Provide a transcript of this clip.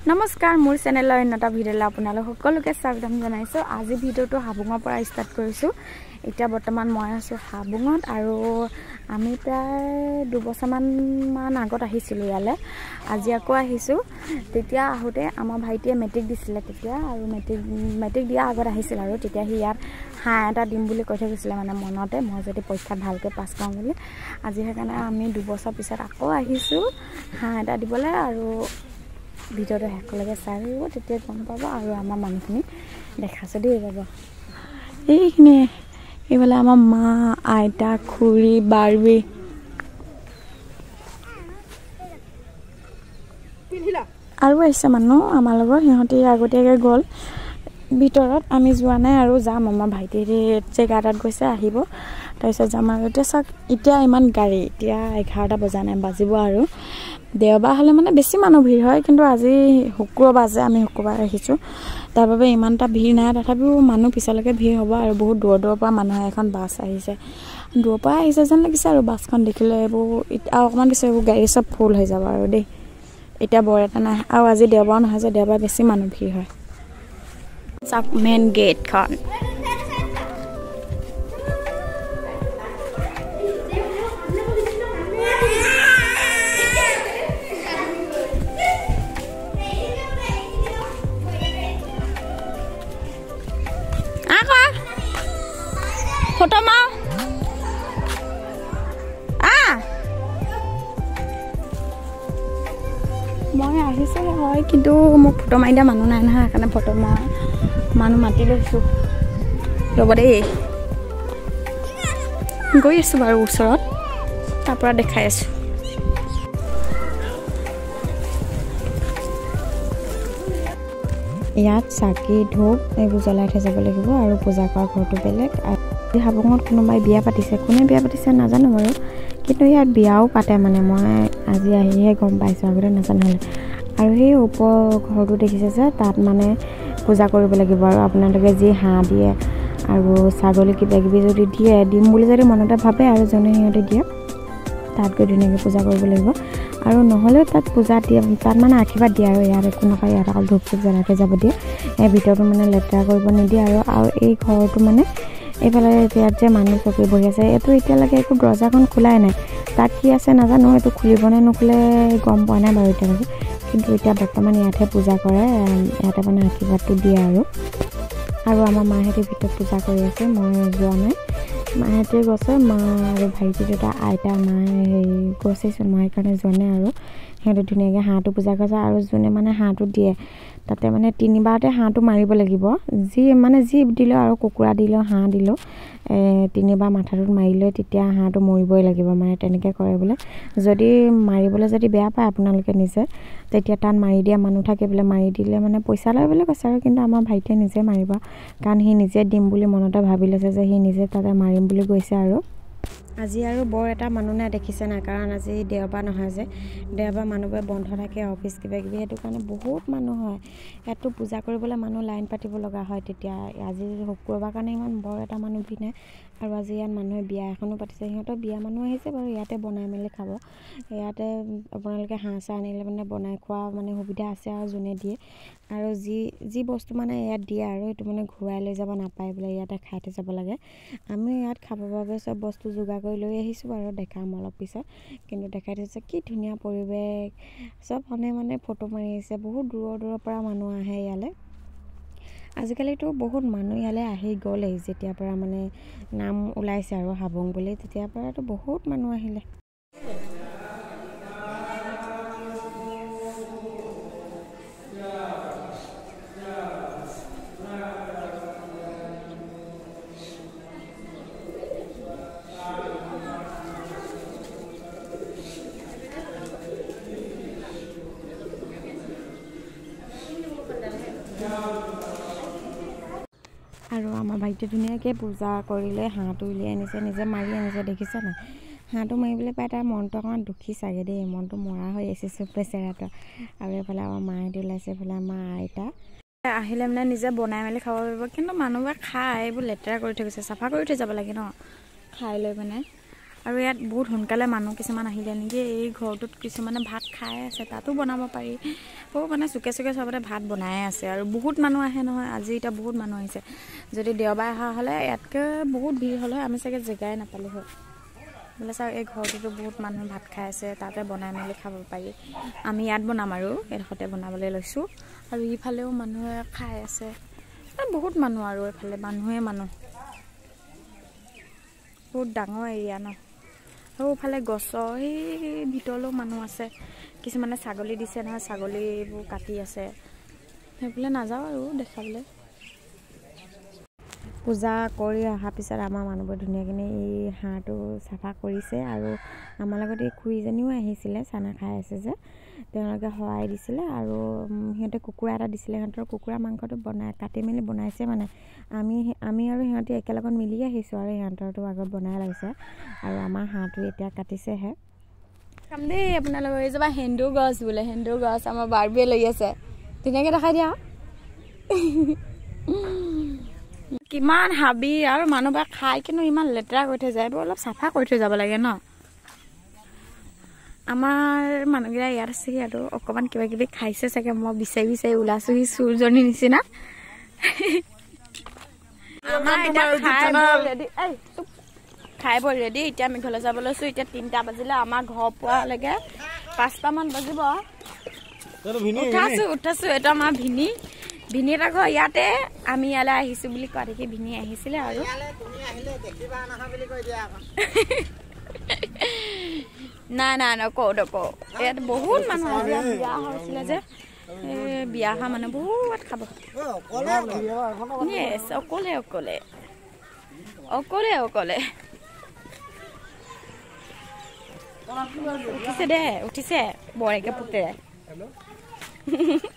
নমস্কাৰ মোৰ চেনেলৰ অন্যটা ভিডিঅ'লৈ আপোনালোক সকলোকে স্বাগতম জনাইছো। আজি ভিডিঅ'টো হাবুঙৰ পৰা ষ্টাৰ্ট কৰিছো। এতিয়া বৰ্তমান মই আছো হাবুঙত আৰু আমি প্ৰায় 2 বছৰমান আগত আহিছিলো ইয়ালে। আজি আকৌ আহিছো। তেতিয়া আহোতে আমাৰ ভাইটিয়ে মেট্ৰিক দিছিলে তেতিয়া আৰু মেট্ৰিক দিয়া আগত আহিছিল আৰু তেতিয়া সি ইয়াত হাঁহ এটা দিম বুলি কৈ থৈ গৈছিলে মানে মনতে মই যদি পৰীক্ষাত ভালকৈ পাছ কৰোঁ বুলি। আজি সেইকাৰণে আমি 2 বছৰ পিছত আকৌ আহিছো হাঁহ এটা দিবলৈ আৰু ভিডিঅ'টো শেষলৈকে চাই আহিব তেতিয়া গম পাব আৰু আমাৰ মানুহখিনি দেখাছে দেই যাব এইখিনি এইফালে আমাৰ মা আইতা খুৰী বাৰ্বি আৰু আহিছে মানুহ আমাৰ লগত সিহঁতি আগতীয়াকৈ গ'ল ভিতৰত আমি যোৱা নাই আৰু যাম আমাৰ ভাইটি জেগা এটাত গৈছে আহিব তাৰপিছত যাম আৰু এতিয়া ইমান গাড়ী এতিয়া 11টা বজা নাই বাজিব আৰু দেওবাৰ হ'লে মানে বেছি মানুহ ভিৰ হয় কিন্তু আজি শুক্ৰবাৰ যে আমি শুক্ৰবাৰ ৰাখিছোঁ তাৰ বাবে ইমানটা ভিৰ নাই তথাপিও মানুহ পিছলৈকে ভিৰ হ'ব আৰু বহুত দূৰৰ পৰা মানুহ এখন বাছ আহিছে দূৰৰ পৰা আহিছে যেন লাগিছে আৰু বাছখন দেখিলে এইবোৰ আৰু অকণমান পিছত এইবোৰ গাড়ী চব ফুল হৈ যাব আৰু দেই এতিয়া বৰ এটা নাই আৰু আজি দেওবাৰ নহয় যে দেওবাৰ বেছি মানুহ ভিৰ হয় চাওক মেইন গেটখন ফটো মাও মই আহিছে হয় কিন্তু মোক ফটো মাৰি দিয়া মানুহ নাই নহয় সেইকাৰণে ফটো মানুহ মাতি লৈছোঁ ৰ'ব দেই গৈ আছোঁ বাৰু ওচৰত তাৰ পৰা দেখাই আছোঁ ইয়াত চাকি ধূপ এইবোৰ জ্বলাই থৈ যাব লাগিব আৰু পূজা কৰা ঘৰটো বেলেগ হাবুঙত কোনোবাই বিয়া পাতিছে কোনে বিয়া পাতিছে নাজানো বাৰু কিন্তু ইয়াত বিয়াও পাতে মানে মই আজি আহিহে গম পাইছোঁ আগতে নাজানো আৰু সেই ওপৰ ঘৰটো দেখিছে যে তাত মানে পূজা কৰিব লাগিব আৰু আপোনালোকে যি হাঁহ দিয়ে আৰু ছাগলী কিবা কিবি যদি দিয়ে দিম বুলি যদি মনতে ভাবে আৰু যোনে সিহঁতে দিয়ে তাত গৈ ধুনীয়াকৈ পূজা কৰিব লাগিব আৰু নহ'লেও তাত পূজা দিয়ে তাত মানে আশীৰ্বাদ দিয়ে আৰু ইয়াত একো নকয় ইয়াত অকল ধূপ চুপ জ্বলাই থৈ যাব দিয়ে এই ভিতৰটো মানে লেতেৰা কৰিব নিদিয়ে আৰু এই ঘৰটো মানে এইফালে ইয়াত যে মানুহ চকী বহি আছে এইটো এতিয়ালৈকে একো দৰ্জাখন খোলাই নাই তাত কি আছে নাজানো এইটো খুলিব নে নোখোলে গম পোৱা নাই বাৰু এতিয়ালৈকে কিন্তু এতিয়া বৰ্তমান ইয়াতহে পূজা কৰে ইয়াতে মানে আশীৰ্বাদটো দিয়ে আৰু আমাৰ মাহঁতে ভিতৰত পূজা কৰি আছে মই যোৱা নাই মাহঁতে গৈছে মা আৰু ভাইটি দুটা আইতা মায়ে হেৰি গৈছেচোন মই সেইকাৰণে যোৱা নাই আৰু সিহঁতে ধুনীয়াকৈ হাঁহটো পূজা কৰিছে আৰু যোনে মানে হাঁহটো দিয়ে তাতে মানে 3বাৰতে হাঁহটো মাৰিব লাগিব যি দিলেও আৰু কুকুৰা দিলেও হাঁহ দিলেও 3বাৰ মাথাটোত মাৰি লৈ তেতিয়া হাঁহটো মৰিবই লাগিব মানে তেনেকৈ কৰে বোলে যদি মাৰিবলৈ যদি বেয়া পায় আপোনালোকে নিজে তেতিয়া তাত মাৰি দিয়া মানুহ থাকে বোলে মাৰি দিলে মানে পইচা লয় বুলি কৈছে আৰু কিন্তু আমাৰ ভাইটিয়ে নিজে মাৰিব কাৰণ সি নিজে দিম বুলি মনতে ভাবি লৈছে যে সি নিজে তাতে মাৰিম বুলি গৈছে আৰু আজি আৰু বৰ এটা মানুহ নাই দেখিছে নাই কাৰণ আজি দেওবাৰ নহয় যে দেওবাৰ মানুহবোৰে বন্ধ থাকে অফিচ কিবা কিবি সেইটো কাৰণে বহুত মানুহ হয় ইয়াতো পূজা কৰিবলৈ মানুহ লাইন পাতিব লগা হয় তেতিয়া আজি শুক্ৰবাৰ কাৰণে ইমান বৰ এটা মানুহ ভিৰ নাই আৰু আজি ইয়াত মানুহে বিয়া এখনো পাতিছে সিহঁতৰ বিয়া মানুহ আহিছে বাৰু ইয়াতে বনাই মেলি খাব ইয়াতে আপোনালোকে হাঁহ চাহ আনিলে মানে বনাই খোৱা মানে সুবিধা আছে আৰু যোনে দিয়ে আৰু যি বস্তু মানে ইয়াত দিয়ে আৰু সেইটো মানে ঘূৰাই লৈ যাব নাপায় বোলে ইয়াতে খাই থৈ যাব লাগে আমি ইয়াত খাবৰ বাবে চব বস্তু যোগাৰ কৰি লৈ আহিছোঁ বাৰু দেখাম অলপ পিছত কিন্তু দেখাই থৈছে কি ধুনীয়া পৰিৱেশ চব মানে ফটো মাৰি আহিছে বহুত দূৰৰ পৰা মানুহ আহে ইয়ালৈ আজিকালিতো বহুত মানুহ ইয়ালৈ আহি গ'লেই যেতিয়াৰ পৰা মানে নাম ওলাইছে আৰু হাবুং বুলি তেতিয়াৰ পৰাতো বহুত মানুহ আহিলে আৰু আমাৰ ভাইটি ধুনীয়াকৈ পূজা কৰিলে হাঁহটো উলিয়াই আনিছে নিজে মাৰি আনিছে দেখিছে নাই হাঁহটো মাৰিবলৈ পাই তাৰ মনটো অকণমান দুখী চাগে দেই মনটো মৰা হৈ আহিছে চব বেচেৰাটো আৰু এইফালে আমাৰ মাহঁতে ওলাইছে এইফালে আমাৰ আইতা আহিলে মানে নিজে বনাই মেলি খাব পাৰিব কিন্তু মানুহবোৰে খাই এইবোৰ লেতেৰা কৰি থৈ গৈছে চাফা কৰি থৈ যাব লাগে ন খাই লৈ মানে আৰু ইয়াত বহুত সোনকালে মানুহ কিছুমান আহিলে নেকি এই ঘৰটোত কিছুমানে ভাত খাই আছে তাতো বনাব পাৰি বহুত মানে চুকে চুকে চবতে ভাত বনাই আছে আৰু বহুত মানুহ আহে নহয় আজি এতিয়া বহুত মানুহ আহিছে যদি দেওবাৰ অহা হ'লে ইয়াতকৈ বহুত ভিৰ হ'লে আমি চাগে জেগাই নাপালোঁ হয় বোলে চাওক এই ঘৰটোতো বহুত মানুহ ভাত খাই আছে তাতে বনাই মেলি খাব পাৰি আমি ইয়াত বনাম আৰু এডোখৰতে বনাবলৈ লৈছোঁ আৰু ইফালেও মানুহে খাই আছে বহুত মানুহ আৰু এইফালে মানুহে মানুহ বহুত ডাঙৰ এৰিয়া ন আৰু ইফালে গছৰ সেই ভিতৰলৈও মানুহ আছে কিছুমানে ছাগলী দিছে নহয় ছাগলীবোৰ কাটি আছে সেইফালে নাযাওঁ আৰু দেখাবলৈ পূজা কৰি অহাৰ পিছত আমাৰ মানুহবোৰে ধুনীয়াকৈ এই হাঁহটো চাফা কৰিছে আৰু আমাৰ লগত এই খুৰীজনীও আহিছিলে চানা খাই আছে যে তেওঁলোকে সহায় দিছিলে আৰু সিহঁতে কুকুৰা এটা দিছিলে সিহঁতৰ কুকুৰা মাংসটো কাটি মেলি বনাইছে মানে আমি আৰু সিহঁতে একেলগত মিলি আহিছোঁ আৰু সিহঁতৰটো আগত বনাই লাগিছে আৰু আমাৰ হাঁহটো এতিয়া কাটিছেহে কাম দেই আপোনালোকৰ এইজোপা হেন্দু গছ বোলে হেন্দু গছ আমাৰ বাৰ্বিয়ে লৈ আছে ধুনীয়াকৈ দেখাই দিয়া কিমান হাবি আৰু মানুহবোৰে খাই কিন্তু ইমান লেতেৰা কৰি থৈ যায় অলপ চাফা কৰি থৈ যাব লাগে ন আমাৰ মানুহকেইটা ইয়াত আছেহি আৰু অকণমান কিবা কিবি খাইছে চাগে মই বিচাৰি বিচাৰি ওলাইছোহি চোৰজনীৰ নিচিনা আমাৰ এতিয়া খাই বৈ ৰেডি এতিয়া আমি ঘৰলৈ যাব লৈছোঁ এতিয়া 3টা বাজিলে আমাৰ ঘৰ পোৱালৈকে 5টামান বাজিব উঠাছোঁ এইটো আমাৰ ভিনি এটা ঘৰ ইয়াতে আমি ইয়ালৈ আহিছোঁ বুলি কোৱা দেখি ভিনি আহিছিলে আৰু নাই নকওঁ ইয়াত বহুত মানুহ বিয়া হৈছিলে যে বিয়া হোৱা মানুহ বহুত খাব অকলে উঠিছে দে বৰ একে পুতেৰে